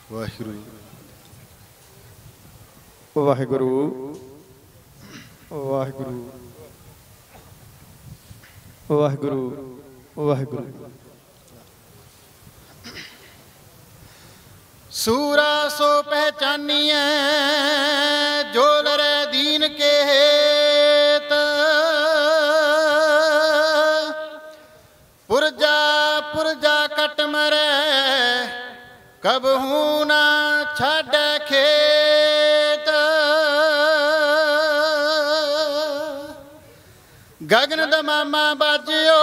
वाहिगुरू वाहिगुरू वाहिगुरू वाहिगुरू वाहिगुरू। सूरा सो पहचानिए जोल रे दीन के हेत, पुरजा पुरजा कट मरे कबहू ना छाड़ खेत। गगन दमामा बाजियो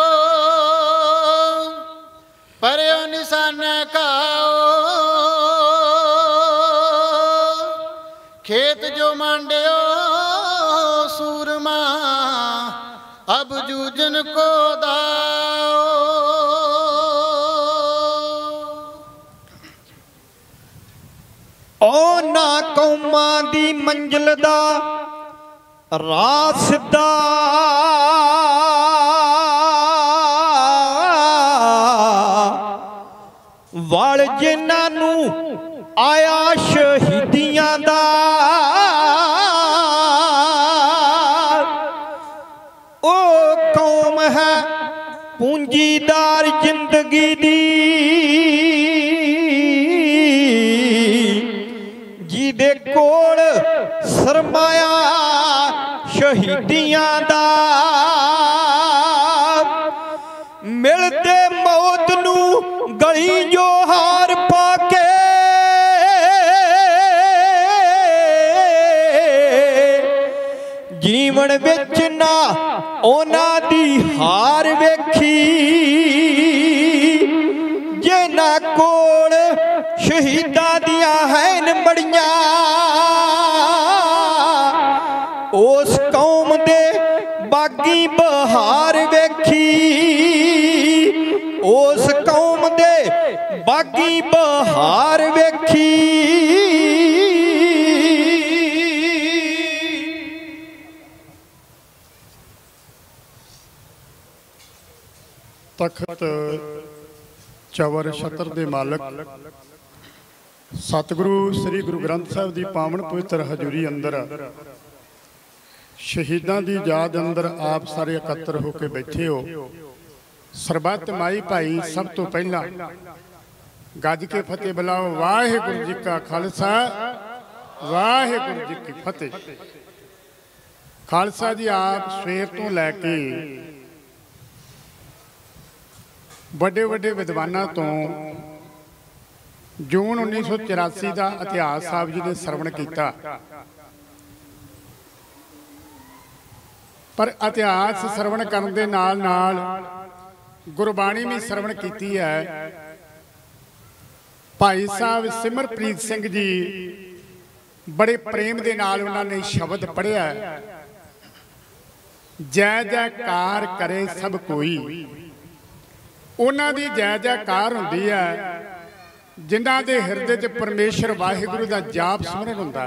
परयो निशान खाओ, खेत जो मांडियो सूरमा अब जूझन को दाओ। ओ ना कौमां दी मंजिल दा राह सिद्धा, वल जिन्हां नूं आया शहीदियां दा, ओ कौम है पूंजीदार जिंदगी दी, जिदे कोल सरमाया शहीदियां दा। मिलते मौत नूं गली जो हार पाके, जीवन विच ना ओना दी हार वेखी, जिन्ना कोल शहीदां दियां हैन मड़ियां, उस कौम दे बागी बहार वेखी, उस कौम दे बागी बहार वेखी। तखत चवर छत्र दे मालक सतगुरु श्री गुरु ग्रंथ साहिब की पावन पवित्र हजूरी अंदर शहीदां दी याद अंदर आप सारे एकत्र होकर बैठे हो। सरबत माई भाई सब तो पहला गज के फतेह बुलाओ। वाहिगुरू जी का खालसा वाहिगुरू जी की फतेह। खालसा जी आप सवेर तो लैके बड़े बड़े विद्वानों तो जून 1984 का इतिहास साहब जी ने श्रवण किया, पर इतिहास श्रवण करने दे नाल नाल गुरबाणी भी श्रवण की है। भाई साहब सिमरप्रीत सिंह जी बड़े प्रेम दे नाल उन्होंने शब्द पढ़िया, जय जयकार करे सब कोई। उन्हां दी जय जयकार हुंदी है जिन्हां दे हिरदे च परमेश्वर वाहिगुरू दा जाप सिमरन हुंदा।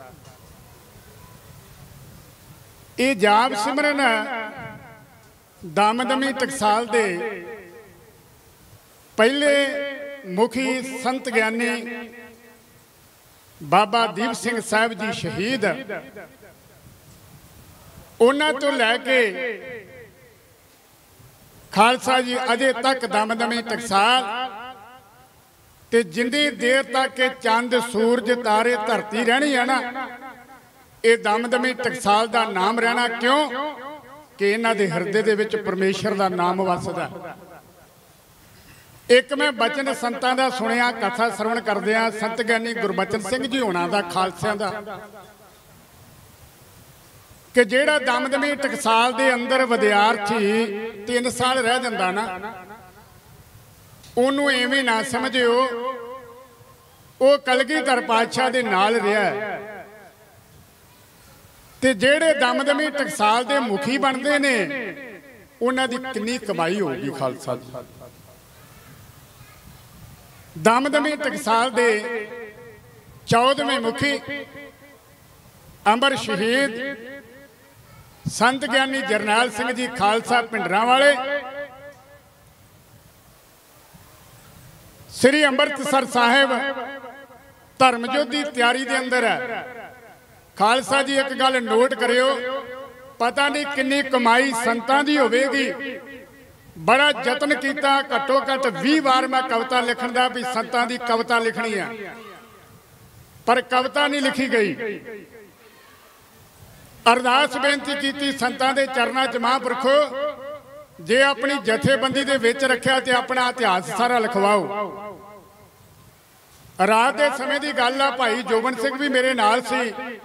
ये जाप सिमरन दमदमी टकसाल दे पहले मुखी संत ज्ञानी बाबा दीप सिंह साहब जी शहीद, उन्हां तो लैके खालसा जी अजे तक दमदमी टकसाल ते जिन्नी देर तक चंद सूरज तारे धरती रहनी है ना, ये दमदमी टकसाल का नाम रहना। क्यों कि इन्हां दे हिरदे दे विच परमेश्वर का नाम वसदा। एक मैं बचन संतां दा सुनिया, कथा श्रवण करदिआं संत ज्ञानी गुरबचन सिंह जी होना दा खालसियां दा, कि जेड़ा दमदमी टकसाल दे अंदर विद्यार्थी 3 साल रह जांदा ना, ओनू एवें ना समझिओ वो कलगीधर पातशाह दे नाल रहा। ते जेड़े दमदमी टकसाल दे मुखी बनते ने उन्हां दी कितनी कमाई होगी खालसा दी। दमदमी टकसाल दे 14वें मुखी अमर शहीद संत ज्ञानी जरनैल सिंह जी खालसा पिंडरां वाले, श्री अमृतसर साहिब धर्मयुद्ध की तैयारी के अंदर है। खालसा जी एक गल नोट करियो, पता नहीं कितनी कमाई संतां दी होवेगी। बड़ा यत्न किया, घट्टो घट 20 बार मैं कविता लिखण दा भी संतां दी कविता लिखनी है, पर कविता नहीं लिखी गई। अरदास बेनती की संतां दे चरनां च, महापुरखो जे अपनी जथेबंदी दे विच रखिया ते अपना इतिहास सारा लिखवाओ। रात के समय की गल आ, भाई जोबन सिंह भी मेरे नाल सी।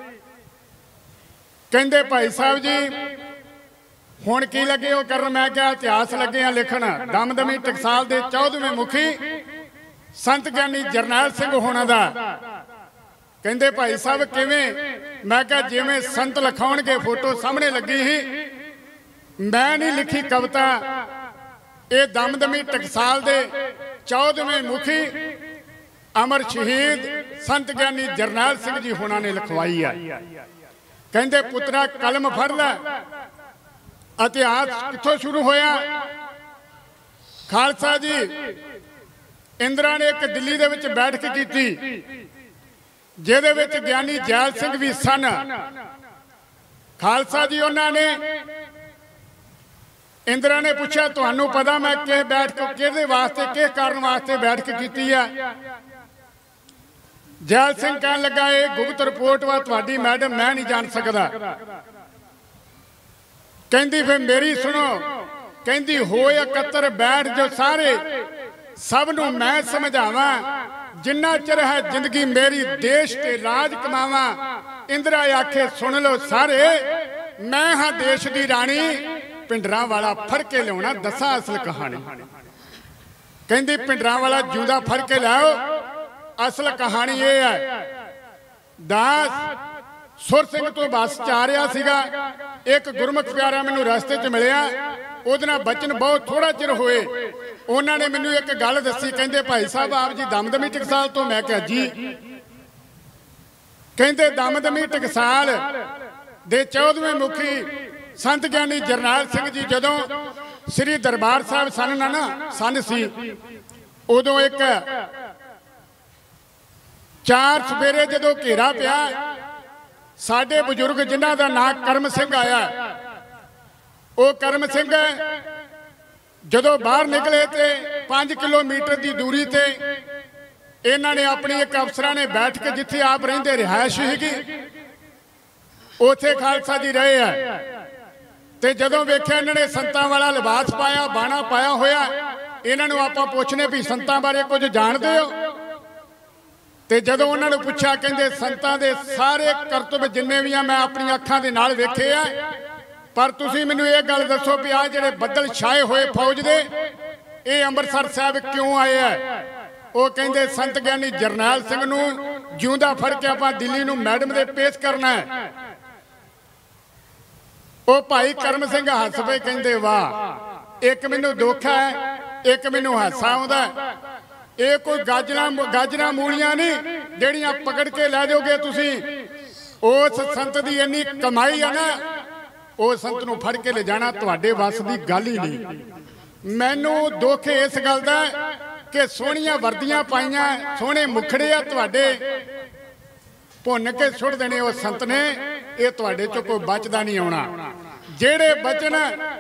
कहंदे भाई साहब जी हुण की लगे हो करन? मैं क्या इतिहास लगे हैं लिखण। दमदमी टकसाल के 14वें मुखी संत ज्ञानी जरनैल सिंह होना दा। कहंदे भाई साहब किवें? मैं क्या जिवें संत लिखाउणगे, फोटो सामने लगी ही, मैं नहीं लिखी कविता। ये दमदमी टकसाल के 14वें मुखी अमर शहीद संत ज्ञानी जरनैल सिंह जी होना ने लिखवाई है। कहंदे पुत्रा कलम फड़ लै। इतिहास कित्थों शुरू होया? खालसा जी इंदिरा ने एक दिल्ली दे विच बैठक की, जिहदे विच ज्ञानी जैल सिंह भी सन। खालसा जी उन्होंने इंदिरा ने पूछा, तुहानू पता मैं किस बैठक किहदे वास्ते किस कारण वास्ते बैठक की है? जैल सिंह कहन लगा, ये गुप्त रिपोर्ट वा तुहाडी मैडम, मैं नहीं जान सकता। कहंदी फिर मेरी सुनो। कहंदी हो एकत्र बैठ जो सारे, सब नू मैं समझावा, जिन्ना चिर है जिंदगी मेरी देश के राज कमावा। इंदिरा आखे सुन लो सारे, मैं हाँ देश की रानी, पिंडरां वाला फड़ के लियाउणा दसां असल कहानी। कहंदी पिंडरां वाला जिंदा फड़ के लाओ, असल कहानी ये है। दास सुर सिंह तो बस च आ रहा सीगा, एक गुरमुख प्यारा मैनू रस्ते च मिलिया, ਉਹਦੇ ਨਾਲ बचन बहुत थोड़ा चिर होए। उन्होंने मैनू एक गल दसी, कहंदे भाई साहब आप जी दमदमी टकसाल तो? मैं कहा जी। कहंदे दमदमी टकसाल दे 14वें मुखी संत ज्ञानी जरनैल सिंह जी जदों श्री दरबार साहब सन सी, उदों एक 4 सवेरे जदों घेरा पिया, साडे बजुर्ग जिन्हां दा नाम करम सिंह आया, वो करम सिंह जदों बाहर निकले तो 5 किलोमीटर की दूरी ते इन्हां ने अपनी एक अफसरां ने बैठ के, जिथे आप रहिंदे रिहायश हैगी, उथे खालसा जी रहे है। तो जदों वेख्या इन्हां ने संतां वाला लिबास पाया, बाणा पाया होया, इन्हां नूं आपां पुछने भी संतां बारे कुछ जानदे हो? तो जदों उन्हां नूं पुछया, कहंदे संतां दे सारे करतब जिन्ने भी मैं अपनी अखां दे नाल वेखे आ, पर तुसीं मैनूं ये गल दसो भी आ जिहड़े बदल छाए हुए फौज दे, ये अंमृतसर साहब क्यों आए है? वो कहंदे संत ज्ञानी जरनैल सिंह नूं जिउंदा फड़ के आपां दिल्ली नूं मैडम दे पेश करना है। वो भाई करम सिंह हस पे, कहंदे वाह, एक मैनूं दुख है, एक मैनूं हासा आउंदा। ये कोई गाजरां मूलियां नहीं जिहड़ियां पकड़ के लै जाओगे तुसीं। उस संत दी इन्नी कमाई है ना, वो संत नूं फड़ के ले जाना तुहाडे वस दी गल ही नहीं। मैनूं दुख इस गल दा कि सोहणियां वर्दियां पाइयां, सोहणे मुखड़े आ तुहाडे, भुन के सुट देने उस संत ने, ये तुहाडे चों कोई बचदा नहीं आउणा। जिहड़े बचन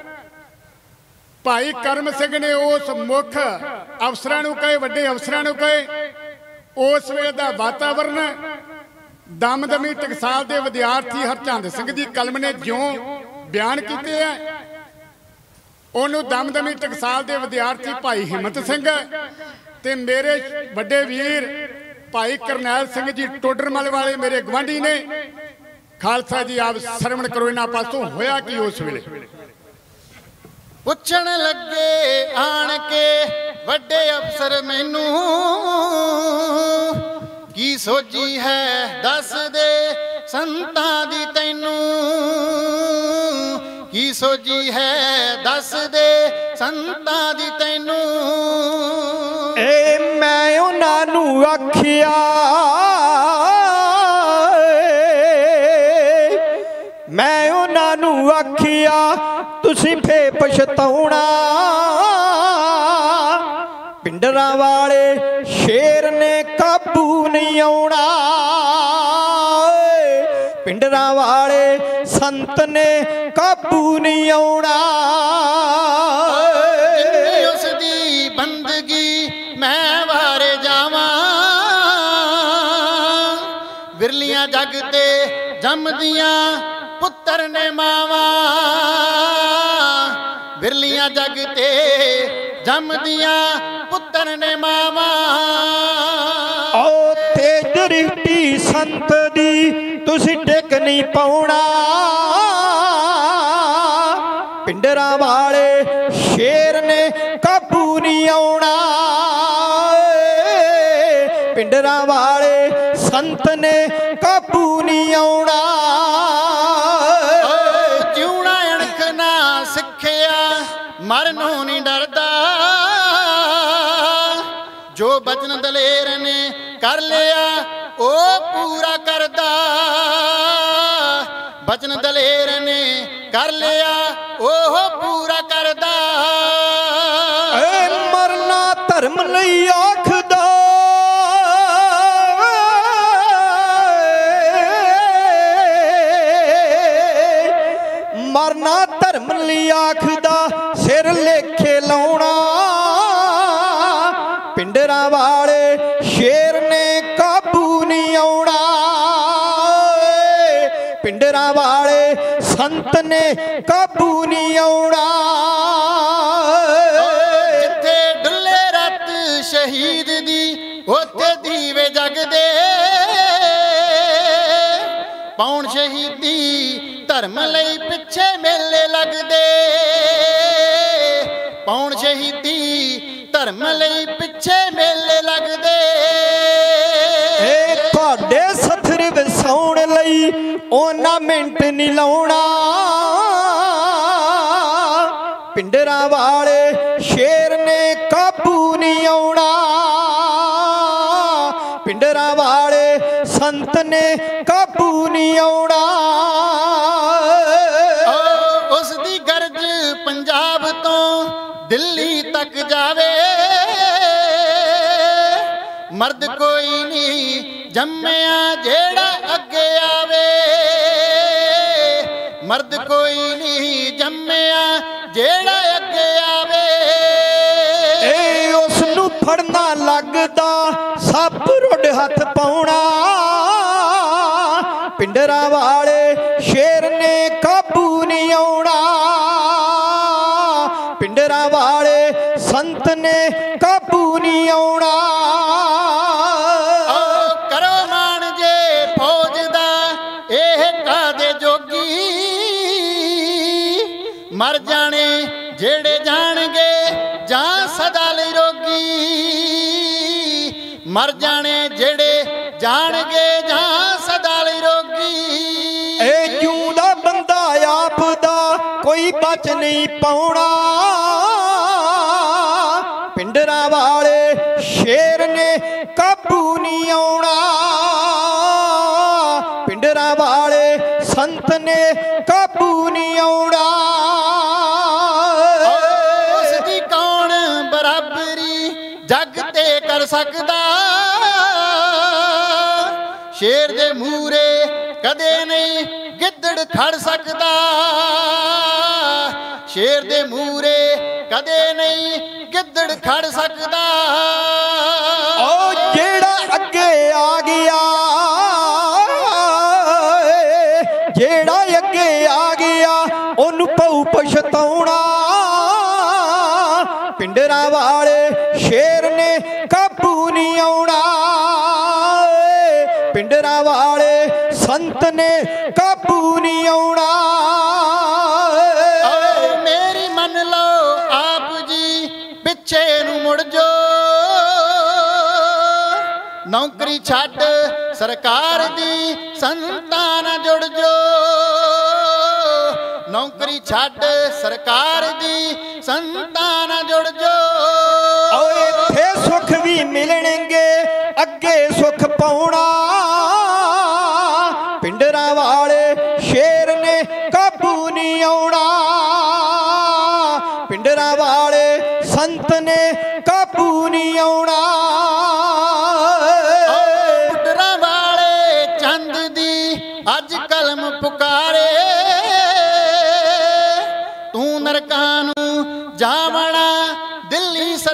भाई करम सिंह ने उस मुख अफसरां नूं कहे, वड्डे अफसरां नूं कहे, उस वेले दा वातावरण दमदमी टकसाल के विद्यार्थी हरचंद सिंह की कलम ने ज्यों बयान किए हैं, उन्होंने दमदमी टकसाल के विद्यार्थी भाई हिम्मत सिंह ते मेरे वड्डे वीर भाई करनैल सिंह जी टोडरमल वाले मेरे गवांढी ने। खालसा जी आप सरवण करो इन्हां पासों होया कि उस वेले? पुछण लगे आण के वड्डे अफसर मैनू, की सोची है दस दे संतां दी तैनू, की सोची है दस दे संतां दी तैनू। ए मैं उन्हां नूं आखिया, मैं उन्हां नूं आखिया तुसीं फे पछताउणा, पिंडरां वाले शेर ने काबू नहीं आउणा। पिंडरां वाले संत ने काबू नहीं आउणा। उसदी बंदगी मैं वारे जावां, विरलियां जग ते जमदियां पुत्र ने मावां, विरलियां जग ते जमदियां पुत्र ने मावां। ओ तेज दृष्टि संत दी तुसी टेक नहीं पाउणा। पिंडरां वाले शेर ने काबू नहीं आउणा। पिंडरां वाले संत ने काबू नहीं आउणा। जिउणा अणख ना सिखिया मरनों नहीं डरदा, जो बचन दलेर ने कर लिया ओ पूरा करदा। बचन दलेर ने कर लिया ओ पूरा करदा। मरना धर्म नहीं आखदा, मरना धर्म नहीं आखदा, सिर लेखे लाउणा। पिंडरां वाले शेर ने काबू नहीं आउणा। पिंडरां वाले संत ने काबू नहीं आउणा। जिथे डुले रत शहीद दी उत्थे दीवे जगदे, पौण शहीदी धर्म लई पिछे मेले लगदे। पौण शहीदी धर्म लई पिछे मेले लगदे। तुहाडे सथर वसाउण लई ओना मिंट नहीं लाउणा। पिंडरां वाले शेर ने काबू नहीं आउणा। पिंडरां वाले संत ने काबू नहीं आउणा। उसदी गर्ज पंजाब तो दिल्ली तक जावे, मर्द कोई नहीं जम्मिया जेड़ा अगे आवे। मर्द कोई नहीं जम्मिया जेड़ा अगे आवे। उसनू फड़ना लगदा सप रुड हथ पाउणा। पिंडरां वाले शेर ने काबू नहीं आउणा। पिंडरां वाले संत ने काबू नहीं आउणा। करो मान जे फौज दा एह कादे जोगी, मर जाने जेड़े जाणगे जां सदा लई रोगी। मर जाने जेड़े जाणगे जां सदा लई रोगी। जिउंदा बंदा आप दा कोई बच नहीं पाउणा। पिंडरां वाले शेर ने काबू नहीं आउणा। पिंडरां वाले संत ने काबू नहीं आउणा। उसदी कौन बराबरी जग ते कर सकदा, शेर दे मूरे कदे नहीं गिद्दड़ खड़ सकदा। शेर दे मूरे कदे नहीं गिद्दड़ खड़ सकदा। ओ जेड़ा अगे आ गया, जेड़ा अगे आ गया ओनू पऊ पछताउणा। पिंडरां वाले शेर ने काबू नहीं आउणा। पिंडरां वाले संत ने काबू नहीं आउणा। मेरी मन लो आप जी पिछे नू मुड़ जो, नौकरी छड्ड सरकार दी संतां नाल जुड़ जो। नौकरी छड्ड सरकार दी संतां नाल जुड़ जो। इत्थे सुख भी मिलणगे अगे सुख पाउणा। पिंडरां वाले शेर ने काबू नहीं आउणा। पिंडरां वाले संत ने काबू नहीं आउणा।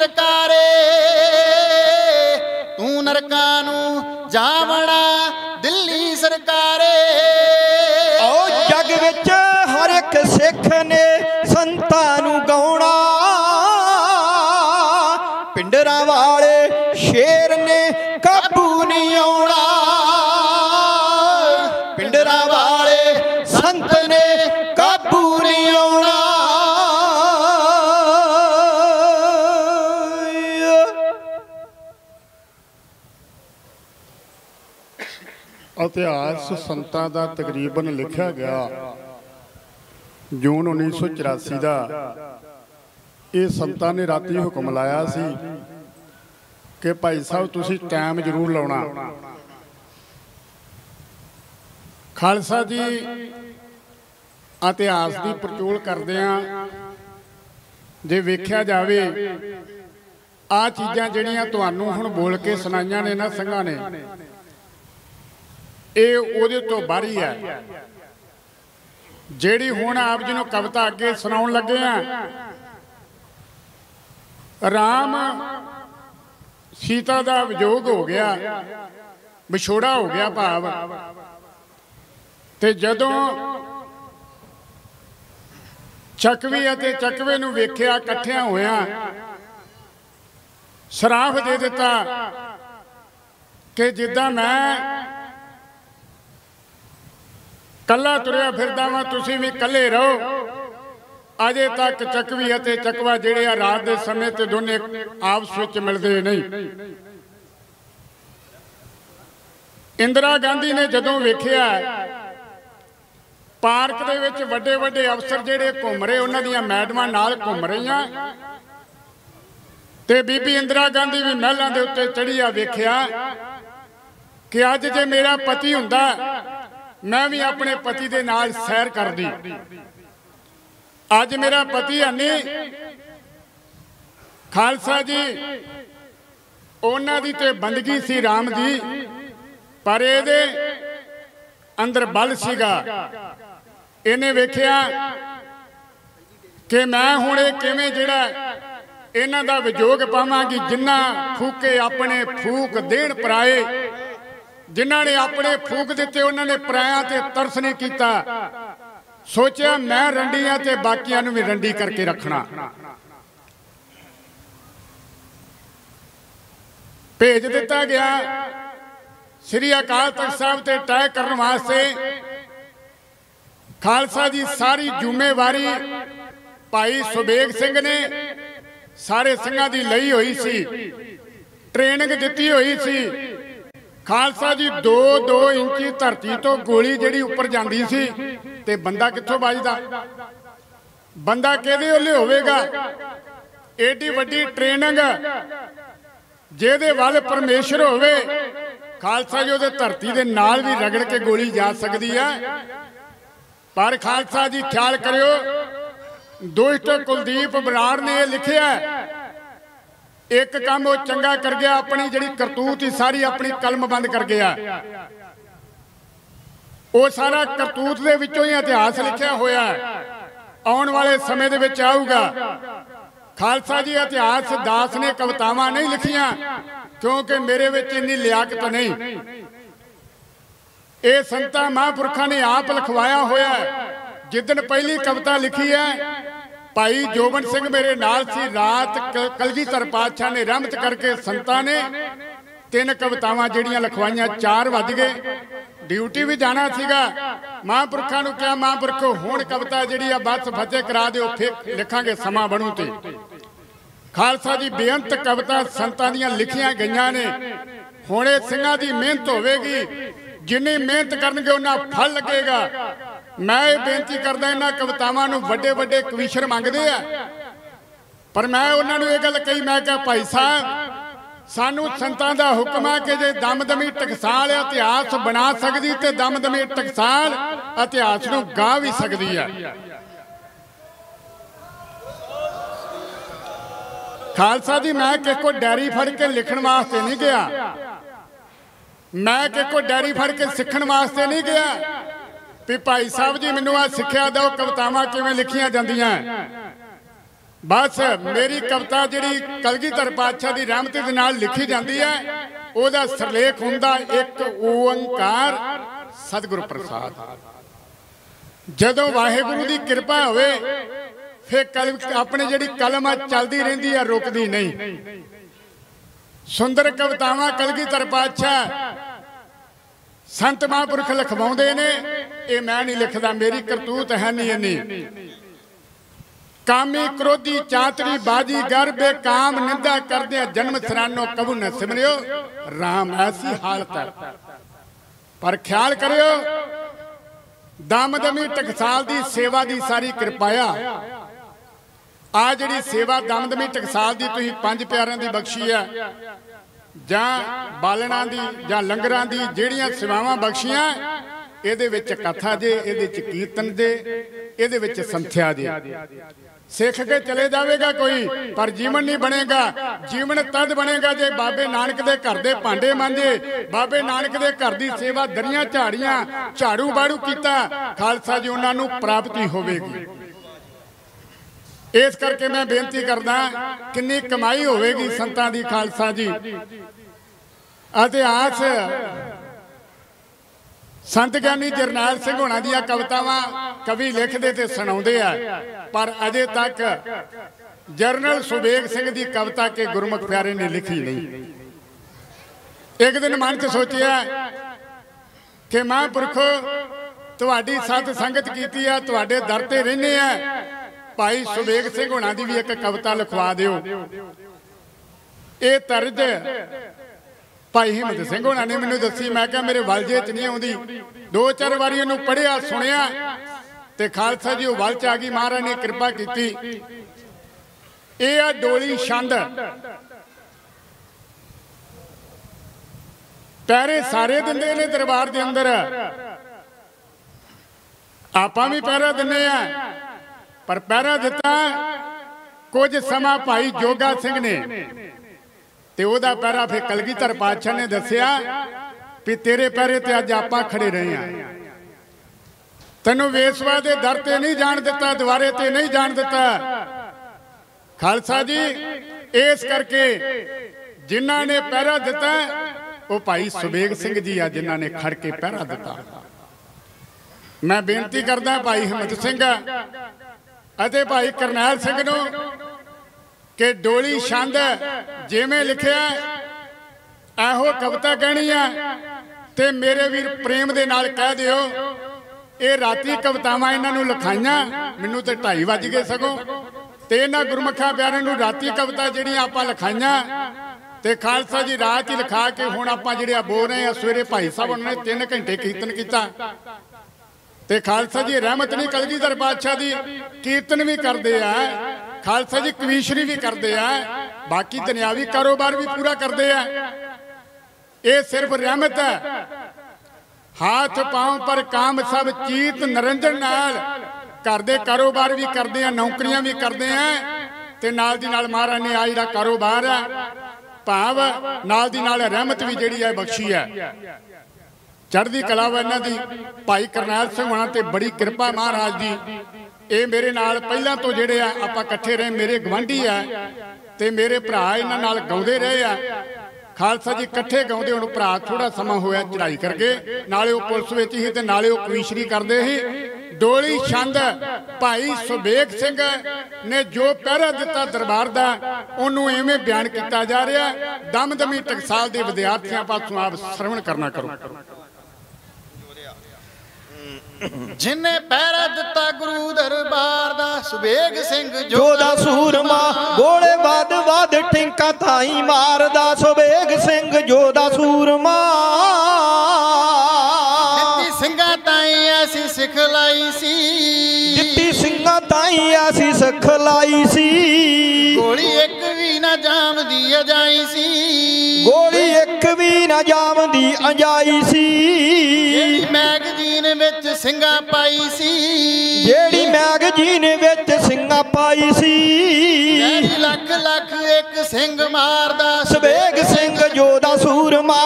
सरकारे तू नरकां नूं जावना दिल्ली सरकारे। ओ जग विच हर एक सिख ने संतां नूं गाउणा, पिंडरां वाले शेर ने काबू नहीं आउणा, पिंडरां वाले संत ने काबू नहीं आउणा। इतिहास संतां दा तकरीबन लिखा गया जून 1984 का। ये संतां ने राती हुक्म लाया सी कि भाई साहब तुसी टाइम जरूर लाउणा। खालसा जी इतिहास की परचोल करदिआं जे वेख्या जावे आ चीज़ां जिहड़ियां तुहानूं हुण बोल के सुनाईआं ने ना संघां ने, ये ਉਹਦੇ ਤੋਂ ਬਾਹਰੀ है। ਜਿਹੜੀ ਹੁਣ ਆਪ ਜੀ ਨੂੰ ਕਵਿਤਾ ਅੱਗੇ ਸੁਣਾਉਣ ਲੱਗੇ ਆ, ਰਾਮ ਸੀਤਾ ਦਾ ਵਿਜੋਗ ਹੋ ਗਿਆ, ਵਿਛੋੜਾ ਹੋ ਗਿਆ ਭਾਵ। ਤੇ ਜਦੋਂ ਚੱਕਵੀ ਅਤੇ ਚੱਕਵੇ ਨੂੰ ਵੇਖਿਆ ਇਕੱਠਿਆਂ ਹੋਇਆਂ, ਸਰਾਫ ਦੇ ਦਿੱਤਾ ਕਿ ਜਿੱਦਾਂ ਮੈਂ कल्ला तुरिया फिरदा वां तुसीं भी कल्ले रहो। अजे तक चकवी अते चकवा जिहड़े आ रात दे समय ते दोने आपस विच मिलदे नहीं। इंदिरा गांधी ने जदों वेखिया पार्क दे विच वड्डे वड्डे अफसर जिहड़े घुम रहे, उन्हां दीआं मैडमां नाल घुम रहीआं ते बीबी इंदिरा गांधी भी महलां दे उत्ते चढ़ी आ। वेखिया कि अज जे मेरा पति हुंदा मैं भी अपने पति दे नाल सैर कर दी। अज मेरा पति है नहीं। खालसा जी उन्हां दी ते बंदगी सी राम दी, पर इहदे अंदर बल सीगा। इहने वेखिया कि मैं हुण किवें जिहड़ा इन्हां दा विजोग पावांगी, जिन्ना फूके अपने फूक देण पराए, जिन्होंने अपने फूक दिते उन्होंने पराया ते तरस नहीं किया। सोचा मैं रंडी हाँ ते बाकियां नूं भी रंडी करके रखना। भेज दिता गया श्री अकाल तख्त साहब ते तय करने वास्ते। खालसा जी सारी जिम्मेवारी भाई सुबेग सिंह ने सारे सिंघां दी लई हुई सी, ट्रेनिंग दिती हुई सी। खालसा जी 2-2 इंची धरती तो गोली जिहड़ी उपर जांदी सी ते बंदा कित्थों बजदा, बंदा किहदे ओले होवेगा। एडी वड्डी ट्रेनिंग जिहदे वल परमेश्वर होवे, खालसा जी उहदे धरती दे नाल भी रगड़ के गोली जा सकदी है। पर खालसा जी ख्याल करियो, दुष्ट कुलदीप बराड़ ने लिखिया एक काम वो चंगा कर गया, अपनी जिहड़ी करतूत ही सारी अपनी कलम बंद कर गया। वो सारा करतूत दे विचों ही इतिहास लिखिया होया है, आउण वाले समय दे विच आऊगा। खालसा जी इतिहास दास ने कवितावां नहीं लिखियां, क्योंकि मेरे विच इन्नी लियाकत नहीं। ये संतां महापुरखां ने आप लिखवाया होया है। जिदन पहली कविता लिखी है भाई जोबन सिंह मेरे नाल सी, रात कलगीधर पातशाह ने रहमत करके संतां ने 3 कवितावां जिहड़ियां लिखवाइयां, 4 वज गए। ड्यूटी भी जाना सीगा। महापुरखां नूं कहा महापुरखो हुण कविता जिहड़ी आ बस फतेह करा दिओ, फिर लिखांगे समा बनू ते। खालसा जी बेअंत कविता संतां दीआं लिखियां गईयां ने। हुण इह ਸਿੰਘਾਂ दी मेहनत होवेगी, जिन्नी मेहनत करनगे उन्ना फल लगेगा। मैं ये बेनती करदा इन्हां कवितावां नूं वड्डे वड्डे कविशर मंगदे आ, पर मैं उन्हां नूं इह गल कही, मैं कहा भाई साहब सानू संतां दा हुक्म है कि जे दमदमी टकसाल इतिहास बना सकदी ते दमदमी टकसाल इतिहास नूं गा भी सकदी है। खालसा जी मैं किसी को डायरी फड़ के लिखण वास्ते नहीं गया, मैं किसी को डायरी फड़ के सीखण वास्ते नहीं गया भी भाई साहब जी मैनू आ सिक्ख्या दो कवितावां किवें लिखियां जांदियां। बस मेरी कविता जिहड़ी कलगीधर पातशाह की रहमत दे नाल लिखी जाती है ਉਹਦਾ ਸਰਲੇਖ ਹੁੰਦਾ एक ओंकार सतगुरु प्रसाद। ਜਦੋਂ ਵਾਹਿਗੁਰੂ ਦੀ ਕਿਰਪਾ ਹੋਵੇ फिर अपनी जिहड़ी कलम चलती रहिंदी है रुकती नहीं। सुंदर कवितावां कलगीधर पातशाह संत महापुरख लिखवाउंदे ने, ये मैं नहीं लिखदा, मेरी करतूत है नहीं इन्नी। कामी क्रोधी चातरी बाजी गर बेकाम निंदा करदे जन्म सरानो कबू न सिमरियो राम, ऐसी हालत है। पर ख्याल करियो दमदमी टकसाल की सेवा की सारी कृपाया आ जिहड़ी सेवा दमदमी टकसाल की तुसीं 5 प्यारिਆਂ की बख्शी है जां बालणा की जां लंगरां की जिहड़ियां सेवावां बख्शियां, इहदे विच कथा जे, इहदे च कीर्तन जे, इहदे विच संथ्या जे। सिख के चले जाएगा कोई पर जीवन नहीं बनेगा। जीवन तद बनेगा जे बाबे नानक दे घर दे भांडे मांजे, बाबे नानक दे घर दी सेवा दरियां झाड़ियां झाड़ू बाड़ू कीता, खालसा जी उन्हां नूं प्राप्ति होवेगी। इस करके मैं बेनती करदा किन्नी कमाई होवेगी संतां दी खालसा जी। इतिहास संत ज्ञानी जरनैल सिंह होना दियां कवितावां कवि लिखदे ते सुणाउंदे आ, पर अजे तक जरनल सुबेग सिंह दी कविता के गुरमुख प्यारे ने लिखी नहीं। एक दिन मन च सोचिया कि महापुरखो तुहाडी सत संगत कीती है, तुहाडे दर ते रहने आ, भाई सुबेग सिंह होना दी भी एक कविता लिखवा दिओ। ये तर्ज भाई हिम्मत सिंह होना ने मैनू दसी, मैं क्या मेरे वलजे च नहीं आउंदी। 2-4 बारी इहनूं पढ़िया सुनिया ते खालसा जी वो वल च आ गई, महाराज ने कृपा की। ये आ डोली छंद, पैरे सारे दिंदे ने दरबार के अंदर, आपां भी पैरा दिन्ने आ, पर पैरा दिता कुछ समा भाई जोगा सिंह ने ते ओदा पैरा फिर कलगीधर पातशाह ने दसिया भी तेरे पैरे ते अज आपां खड़े रहे हैं। तैनूं वेसवा दे दर ते नहीं जान दिता, द्वारे ते नहीं जान दिता खालसा जी। इस करके जिन्हां ने पैरा दिता वो भाई सुबेग सिंह जी आ, जिन्हां ने खड़ के पैरा दिता। मैं बेनती करदा भाई हिम्मत सिंह अते भाई करनैल सिंह नूं कि डोली छंद जिवें लिखिआ एहो कविता कहनी है ते मेरे वीर प्रेम दे नाल कह दिओ। ये राती कवितावां इन्हां नूं लिखाइयां, मैनूं ते 2:30 वज गए सगों, ते इन्हां गुरमुखां प्यारिਆਂ नूं राती कविता जिहड़ियां आपां लिखाइयां ते खालसा जी रात ही लिखा के हुण आपां जिहड़े बोल रहे हैं। सवेरे भाई साहब उन्होंने 3 घंटे कीर्तन किया ते खालसा जी रहमत नहीं कलगीधर पातशाह दी, कीर्तन भी करते हैं, खालसा जी कवीशरी भी करते हैं, बाकी दुनियावी कारोबार भी पूरा करते हैं। ये सिर्फ रहमत है। हाथ पांव पर काम सब चीत निरंजन नाल घर दे कारोबार भी करते हैं, नौकरियां भी करते हैं, ते नाल दी नाल महाराज ने आ जिहड़ा कारोबार है भाव नाल दी नाल रहमत भी जिहड़ी है बख्शी है। चढ़दी कला इन्हां दी भाई करनैल सिंह होना ते बड़ी कृपा महाराज दी। ये मेरे नाल पहलां तो जिहड़े आ आपां इकट्ठे रहे, मेरे गवांढी आ ते मेरे भरा इन्हां नाल गाउंदे रहे आ। खालसा जी इकट्ठे गाउंदे, हुण भरा थोड़ा समा होया चढ़ाई करके, नाले वो पुलिस विच ही ते नाले वो कवीशरी करदे ही। डोली छंद भाई सुबेग सिंह ने जो पहरा दिता दरबार का उन्होंने इवें बयान किया जा रहा। दमदमी टकसाल के विद्यार्थियों पासों आप श्रवण करना करो। जिन्हें पहरा दिता गुरु दरबार दा सुबेग सिंह जोधा सूरमा, गोले वाद वाद ठिंका थाई मारदा सुबेग सिंह जोधा सूरमा। दित्ती सिंगा ताई ऐसी सिखलाई सी, दित्ती सिंगा ताई ऐसी सिखलाई सी, गोली एक भी ना जामदी अजाई सी, गोली एक भी ना जामदी अजाई सी। जेड़ी मैगजीन विच सिंगा पाई सी, जेड़ी मैगजीन विच सिंगा पाई सी, जेड़ी लख लख एक सिंह मारदा सुबेग सिंह जोधा सूरमा।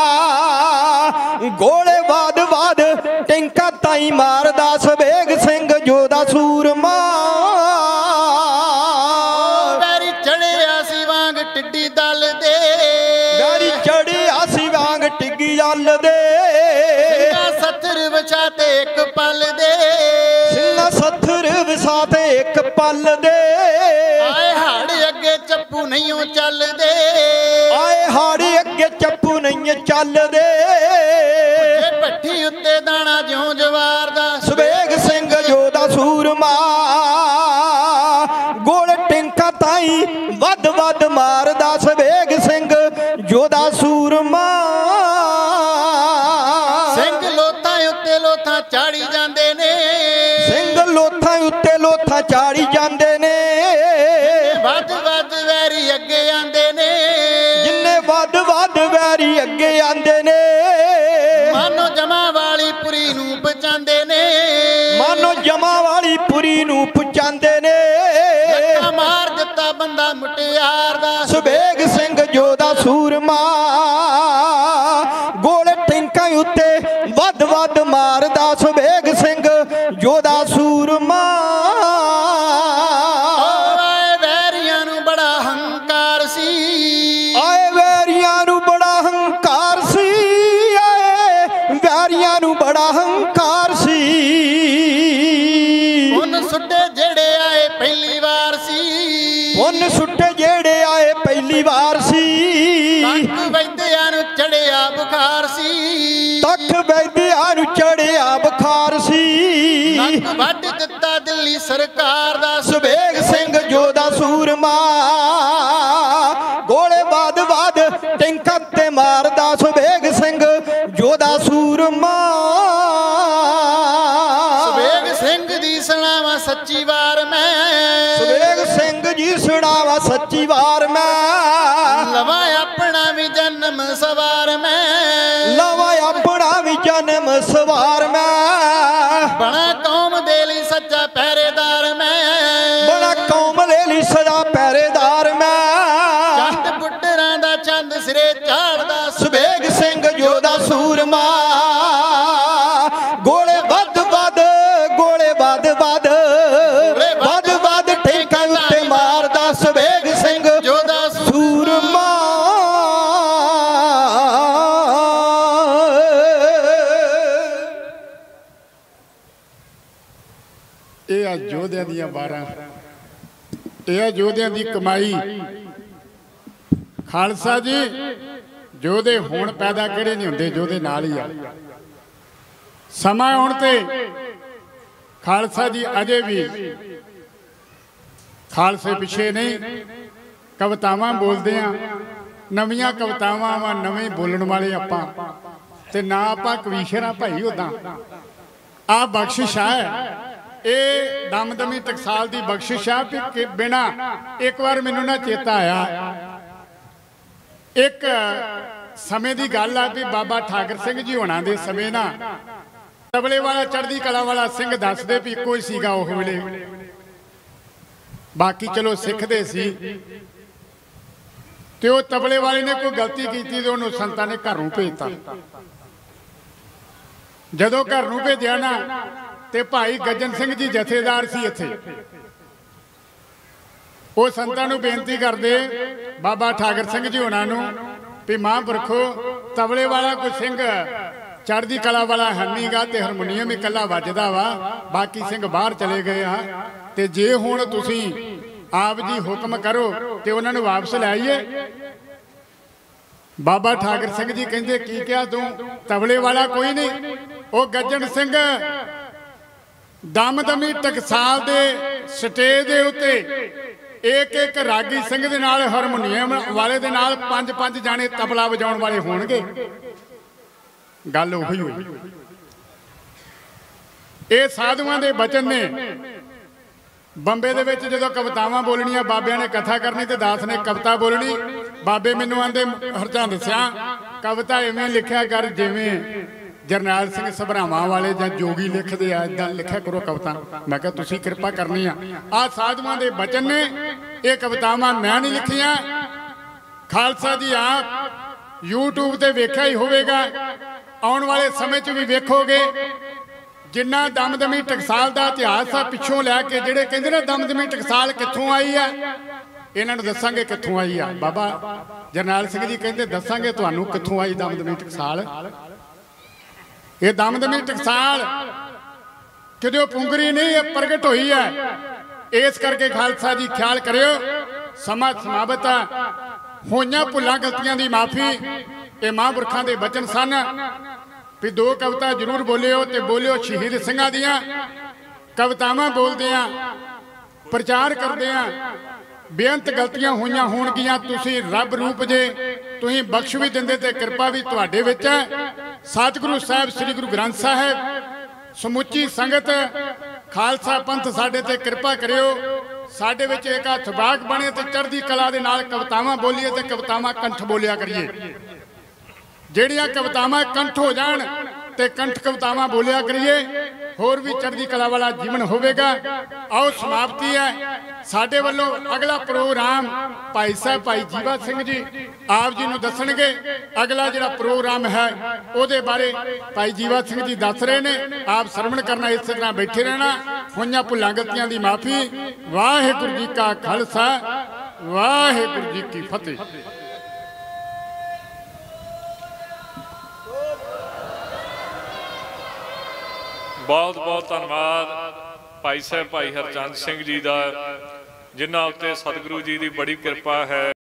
गोले वाद वाद टिंका ताई मारदा सुबेग सिंह जोधा सूरमा। ਚੱਲਦੇ ਸਿੰਘਾਂ ਸੱਥਰ ਵਿਛਾ ਤੇ ਇੱਕ ਪਲ ਦੇ ਸਿੰਘਾਂ ਸੱਥਰ ਵਿਛਾ ਤੇ ਇੱਕ ਪਲ ਦੇ ਆਏ ਹਾੜ ਅੱਗੇ ਚੱਪੂ ਨਹੀਂ ਚੱਲਦੇ ਆਏ ਹਾੜੀ ਅੱਗੇ ਚੱਪੂ ਨਹੀਂ ਚੱਲਦੇ ਜੇ ਭੱਠੀ ਉੱਤੇ ਦਾਣਾ ਜਿਉਂ ਜਵਾਰ ਦਾ ਸਵੇਗ ਸਿੰਘ ਯੋਧਾ ਸੂਰਮਾ ਗੋਲ ਟਿੰਕਾ ਤਾਈ ਵੱਧ ਵੱਧ ਮਾਰਦਾ ਸਵੇਗ ਸਿੰਘ ਯੋਧਾ ਸੂਰਮਾ ਸਿੰਘ ਲੋਥਾਂ ਉੱਤੇ ਲੋਥਾਂ ਚਾੜੀ ਜਾਂਦੇ ਨੇ ਸਿੰਘ ਲੋਥਾਂ ਉੱਤੇ ਲੋਥਾਂ ਚਾੜੀ ਜਾਂਦੇ ਨੇ ਵੱਧ ਵੱਧ ਵੈਰੀ ਅੱਗੇ ਆਂਦੇ ਨੇ ਜਿੰਨੇ ਵੱਧ ਵੱਧ ਵੈਰੀ ਅੱਗੇ ਆਂਦੇ ਨੇ ਮਾਨੋ ਜਮਾ ਵਾਲੀ ਪੁਰੀ ਨੂੰ ਪਹੁੰਚਾਉਂਦੇ ਨੇ ਮਾਨੋ ਜਮਾ ਵਾਲੀ ਪੁਰੀ ਨੂੰ ਪਹੁੰਚਾਉਂਦੇ ਨੇ ਲੱਕਾ ਮਾਰ ਦਿੱਤਾ ਬੰਦਾ ਮੁਟਿਆਰ ਦਾ ਸਵੇਗ ਸਿੰਘ ਯੋਧਾ ਸੂਰਮਾ ਗੋਲ ਟਿੰਕਾਂ ਉੱਤੇ ਵੱਧ ਵੱਧ ਮਾਰਦਾ ਸਵੇਗ ਸਿੰਘ ਯੋਧਾ ਸੂਰਮਾ ਆਏ ਵੈਰੀਆਂ ਨੂੰ ਬੜਾ ਹੰਕਾਰ ਸੀ ਆਏ ਵੈਰੀਆਂ ਨੂੰ ਬੜਾ ਹੰਕਾਰ ਸੀ ਆਏ ਵੈਰੀਆਂ ਨੂੰ ਬੜਾ ਹੰਕਾਰ ਸੀ ਉਹਨ ਸੁੱਟੇ ਜਿਹੜੇ ਆਏ ਪਹਿਲੀ ਵਾਰ ਸੀ ਉਹਨ ਸੁੱਟੇ ਜਿਹੜੇ ਆਏ ਪਹਿਲੀ ਵਾਰ ਸੀ ਤੱਕ ਵੈਦਿਆਂ ਨੂੰ ਚੜਿਆ ਬੁਖਾਰ ਸੀ ਤੱਕ ਵੈਦਿਆਂ ਨੂੰ ਚੜਿਆ ਬੁਖਾਰ ਸੀ ਨੱਕ ਵੱਢ ਦਿੱਤਾ ਦਿੱਲੀ ਸਰਕਾਰ ਦਾ ਸਵੇਗ ਸਿੰਘ ਯੋਧਾ ਸੂਰਮਾ ਗੋਲੇ ਵੱਧ ਵੱਧ ਟਿੰਕਾਂ ਤੇ ਮਾਰਦਾ ਸਵੇਗ ਸਿੰਘ ਯੋਧਾ ਸੂਰਮਾ ਸਵੇਗ ਸਿੰਘ ਦੀ ਸੁਣਾਵਾਂ ਸੱਚੀ ਵਾਰ ਮੈਂ ਸਵੇਗ ਸਿੰਘ ਜੀ ਸੁਣਾਵਾ ਸੱਚੀ ਵਾਰ ਮੈਂ ਲਵਾਂ ਆਪਣਾ ਵੀ ਜਨਮ ਸਵਾਰ ਮੈਂ ਲਵਾਂ ਆਪਣਾ ਵੀ ਜਨਮ ਸਵਾਰ ਮੈਂ ਬਣਾ ਕੌਮ ਦੇ ਲਈ ਸੱਚਾ ਪਹਿਰੇਦਾਰ ਮੈਂ ਬੜਾ ਕੌਮ ਦੇ ਲਈ ਸਦਾ ਪਹਿਰੇਦਾਰ ਮੈਂ ਚੰਦ ਪੁੱਟਰਾਂ ਦਾ ਚੰਦ ਸਿਰੇ ਝਾੜਦਾ ਸਵੇਗ ਸਿੰਘ ਯੋਧਾ ਸੂਰਮਾ ਗੋਲੇ ਵੱਧ ਵੱਧ ਗੋਲੇ ਵੱਧ ਵੱਧ ਵੱਧ ਵੱਧ ਟਿੰਕਾਂ ਉੱਤੇ ਮਾਰਦਾ ਸਵੇਗ ਸਿੰਘ ਯੋਧਾ ਸੂਰਮਾ ਇਹ ਆ ਯੋਧਿਆਂ ਦੀਆਂ ਵਾਰਾਂ ਇਹ ਆ ਯੋਧਿਆਂ ਦੀ ਕਮਾਈ ਖਾਲਸਾ ਜੀ ਯੋਧੇ ਹੁਣ ਪੈਦਾ ਕਿਹੜੇ ਨਹੀਂ ਹੁੰਦੇ ਯੋਧੇ ਨਾਲ ਹੀ ਆ ਸਮਾਂ ਆਉਣ ਤੇ ਖਾਲਸਾ ਜੀ ਅਜੇ ਵੀ ਖਾਲਸੇ ਪਿੱਛੇ ਨਹੀਂ ਕਵਿਤਾਵਾਂ ਬੋਲਦੇ ਆ ਨਵੀਆਂ ਕਵਿਤਾਵਾਂ ਵਾ ਨਵੇਂ ਬੋਲਣ ਵਾਲੇ ਆਪਾਂ ਤੇ ਨਾ ਆਪਾਂ ਕਵੀਸ਼ਰ ਆ ਭਾਈ ਉਦਾਂ ਆ ਬਖਸ਼ਿਸ਼ ਆ ਇਹ ਦਮਦਮੀ ਟਕਸਾਲ ਦੀ ਬਖਸ਼ਿਸ਼ ਆ ਕਿ ਬਿਨਾ ਇੱਕ ਵਾਰ ਮੈਨੂੰ ਨਾ ਚੇਤਾ ਆਇਆ ਇੱਕ ਸਮੇਂ ਦੀ ਗੱਲ ਆ ਵੀ ਬਾਬਾ ਠਾਕਰ ਸਿੰਘ ਜੀ ਹੋਣਾ ਦੇ ਸਮੇਂ ਨਾ ਤਬਲੇ ਵਾਲਾ ਚੜ੍ਹਦੀ ਕਲਾ ਵਾਲਾ ਸਿੰਘ ਦੱਸਦੇ ਵੀ ਇੱਕੋ ਹੀ ਸੀਗਾ ਉਹ ਵੇਲੇ ਬਾਕੀ ਚਲੋ ਸਿੱਖਦੇ ਸੀ ਤੇ ਉਹ ਤਬਲੇ ਵਾਲੇ ਨੇ ਕੋਈ ਗਲਤੀ ਕੀਤੀ ਤੇ ਉਹਨੂੰ ਸੰਤਾਂ ਨੇ ਘਰ ਨੂੰ ਭੇਜਤਾ ਜਦੋਂ ਘਰ ਨੂੰ ਭੇਜਿਆ ਨਾ ਤੇ ਭਾਈ ਗੱਜਣ ਸਿੰਘ ਜੀ ਜਥੇਦਾਰ ਸੀ ਇੱਥੇ ਉਹ ਸੰਤਾਂ ਨੂੰ ਬੇਨਤੀ ਕਰਦੇ ਬਾਬਾ ਠਾਕਰ ਸਿੰਘ ਜੀ ਹੋਣਾ ਨੂੰ ਵੀ ਮਹਾਂਪੁਰਖੋ ਤਬਲੇ ਵਾਲਾ ਕੋਈ ਸਿੰਘ ਚੜ੍ਹਦੀ ਕਲਾ ਵਾਲਾ ਹੰਨੀਗਾ ਤੇ ਹਾਰਮੋਨੀਅਮ ਇਕੱਲਾ ਵੱਜਦਾ ਵਾ ਬਾਕੀ ਸਿੰਘ ਬਾਹਰ ਚਲੇ ਗਏ ਆ ਤੇ ਜੇ ਹੁਣ ਤੁਸੀਂ ਆਪ ਜੀ ਹੁਕਮ ਕਰੋ ਤੇ ਉਹਨਾਂ ਨੂੰ ਵਾਪਸ ਲੈ ਆਈਏ ਬਾਬਾ ਠਾਕਰ ਸਿੰਘ ਜੀ ਕਹਿੰਦੇ ਕੀ ਕਿਹਾ ਤੂੰ ਤਬਲੇ ਵਾਲਾ ਕੋਈ ਨਹੀਂ ਉਹ ਗੱਜਣ ਸਿੰਘ ਦਮਦਮੀ ਟਕਸਾਲ ਦੇ ਸਟੇਜ ਦੇ ਉੱਤੇ ਇੱਕ ਇੱਕ ਰਾਗੀ ਸਿੰਘ ਦੇ ਨਾਲ ਹਾਰਮੋਨੀਅਮ ਵਾਲੇ ਦੇ ਨਾਲ 5-5 ਜਾਣੇ ਤਬਲਾ ਵਜਾਉਣ ਵਾਲੇ ਹੋਣਗੇ ਗੱਲ ਉਹੀ ਹੋਈ ਇਹ ਸਾਧੂਆਂ ਦੇ ਬਚਨ ਨੇ ਬੰਬੇ ਦੇ ਵਿੱਚ ਜਦੋਂ ਕਵਿਤਾਵਾਂ ਬੋਲਣੀਆਂ ਬਾਬਿਆਂ ਨੇ ਕਥਾ ਕਰਨੀ ਤੇ ਦਾਸ ਨੇ ਕਵਿਤਾ ਬੋਲਣੀ ਬਾਬੇ ਮੈਨੂੰ ਆਂਦੇ ਹਰਚੰਦ ਸਿਆ ਕਵਿਤਾ ਐਵੇਂ ਲਿਖਿਆ ਕਰ ਜਿਵੇਂ ਜਰਨੈਲ ਸਿੰਘ ਸਭਰਾਵਾਂ ਵਾਲੇ ਜਾਂ ਜੋਗੀ ਲਿਖਦੇ ਆ ਇਦਾਂ ਲਿਖਿਆ ਕਰੋ ਕਵਿਤਾ ਮੈਂ ਕਿਹਾ ਤੁਸੀਂ ਕਿਰਪਾ ਕਰਨੀ ਆ ਸਾਧੂਆਂ ਦੇ ਬਚਨ ਨੇ ਇਹ ਕਵਿਤਾਵਾਂ ਮੈਂ ਨਹੀਂ ਲਿਖੀਆਂ ਖਾਲਸਾ ਜੀ ਆਪ YouTube ਤੇ ਵੇਖਿਆ ਹੀ ਹੋਵੇਗਾ ਆਉਣ ਵਾਲੇ ਸਮੇਂ 'ਚ ਵੀ ਵੇਖੋਗੇ ਜਿੰਨਾ ਦਮਦਮੀ ਟਕਸਾਲ ਦਾ ਇਤਿਹਾਸ ਆ ਪਿੱਛੋਂ ਲੈ ਕੇ ਜਿਹੜੇ ਕਹਿੰਦੇ ਨੇ ਦਮਦਮੀ ਟਕਸਾਲ ਕਿੱਥੋਂ ਆਈ ਆ ਇਹਨਾਂ ਨੂੰ ਦੱਸਾਂਗੇ ਕਿੱਥੋਂ ਆਈ ਆ। ਬਾਬਾ ਜਰਨੈਲ ਸਿੰਘ ਜੀ ਕਹਿੰਦੇ ਦੱਸਾਂਗੇ ਤੁਹਾਨੂੰ ਕਿੱਥੋਂ ਆਈ ਦਮਦਮੀ ਟਕਸਾਲ। ਇਹ ਦਮਦਮੀ ਟਕਸਾਲ ਕਿਤੇ ਪੁੰਗਰੀ ਨਹੀਂ, ਇਹ ਪ੍ਰਗਟ ਹੋਈ ਹੈ। ਇਸ ਕਰਕੇ ਖਾਲਸਾ ਜੀ ਖਿਆਲ ਕਰਿਓ, ਸਮਾਂ ਸਮਾਪਤ ਆ। ਹੋਈਆਂ ਭੁੱਲਾਂ ਗਲਤੀਆਂ ਦੀ ਮਾਫੀ, ਇਹ ਮਹਾਂਪੁਰਖਾਂ ਦੇ ਬਚਨ ਸਨ ਵੀ 2 ਕਵਿਤਾ ਜ਼ਰੂਰ ਬੋਲਿਓ ਤੇ ਬੋਲਿਓ ਸ਼ਹੀਦ ਸਿੰਘਾਂ ਦੀਆਂ ਕਵਿਤਾਵਾਂ ਬੋਲਦੇ ਆ, ਪ੍ਰਚਾਰ ਕਰਦੇ ਆ। ਬੇਅੰਤ ਗਲਤੀਆਂ ਹੋਈਆਂ ਹੋਣਗੀਆਂ, ਤੁਸੀਂ ਰੱਬ ਰੂਪ ਜੇ, ਤੁਸੀਂ ਬਖਸ਼ ਵੀ ਦਿੰਦੇ ਤੇ ਕਿਰਪਾ ਵੀ ਤੁਹਾਡੇ ਵਿੱਚ ਹੈ। ਸਤਿਗੁਰੂ ਸਾਹਿਬ ਸ੍ਰੀ ਗੁਰੂ ਗ੍ਰੰਥ ਸਾਹਿਬ, ਸਮੁੱਚੀ ਸੰਗਤ, ਖਾਲਸਾ ਪੰਥ ਸਾਡੇ ਤੇ ਕਿਰਪਾ ਕਰਿਓ। ਸਾਡੇ ਵਿੱਚ ਇੱਕ ਹੱਥ ਬਾਗ ਬਣੇ ਤੇ ਚੜ੍ਹਦੀ ਕਲਾ ਦੇ ਨਾਲ ਕਵਿਤਾਵਾਂ ਬੋਲੀਏ ਤੇ ਕਵਿਤਾਵਾਂ ਕੰਠ ਬੋਲਿਆ ਕਰੀਏ। ਜਿਹੜੀਆਂ ਕਵਿਤਾਵਾਂ ਕੰਠ ਹੋ ਜਾਣ ਤੇ ਕੰਠ ਕਵਿਤਾਵਾਂ ਬੋਲਿਆ ਕਰੀਏ, ਹੋਰ ਵੀ ਚੜ੍ਹਦੀ ਕਲਾ ਵਾਲਾ ਜੀਵਨ ਹੋਵੇਗਾ। ਆਓ ਸਮਾਪਤੀ ਹੈ ਸਾਡੇ ਵੱਲੋਂ। ਅਗਲਾ ਪ੍ਰੋਗਰਾਮ ਭਾਈ ਸਾਹਿਬ ਭਾਈ ਜੀਵਾ ਸਿੰਘ ਜੀ ਆਪ ਜੀ ਨੂੰ ਦੱਸਣਗੇ। ਅਗਲਾ ਜਿਹੜਾ ਪ੍ਰੋਗਰਾਮ ਹੈ ਉਹਦੇ ਬਾਰੇ ਭਾਈ ਜੀਵਾ ਸਿੰਘ ਜੀ ਦੱਸ ਰਹੇ ਨੇ, ਆਪ ਸਰਵਣ ਕਰਨਾ, ਇਸੇ ਤਰ੍ਹਾਂ ਬੈਠੇ ਰਹਿਣਾ। ਹੋਈਆਂ ਭੁੱਲਾਂ ਗਲਤੀਆਂ ਦੀ ਮਾਫੀ। ਵਾਹਿਗੁਰੂ ਜੀ ਕਾ ਖਾਲਸਾ, ਵਾਹਿਗੁਰੂ ਜੀ ਕੀ ਫਤਿਹ। बहुत बहुत धन्यवाद भाई साहब भाई हरचंद सिंह जी का, जिन्हां उत्ते सतगुरु जी की बड़ी कृपा है।